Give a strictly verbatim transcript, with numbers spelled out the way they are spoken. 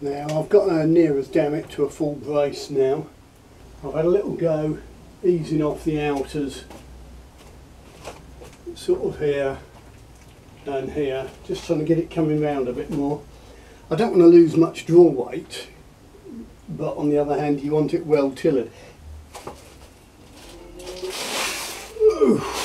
Now I've got uh, near as damn it to a full brace now. I've had a little go easing off the outers, sort of here and here, just trying to get it coming round a bit more. I don't want to lose much draw weight, but on the other hand you want it well tillered. Ooh.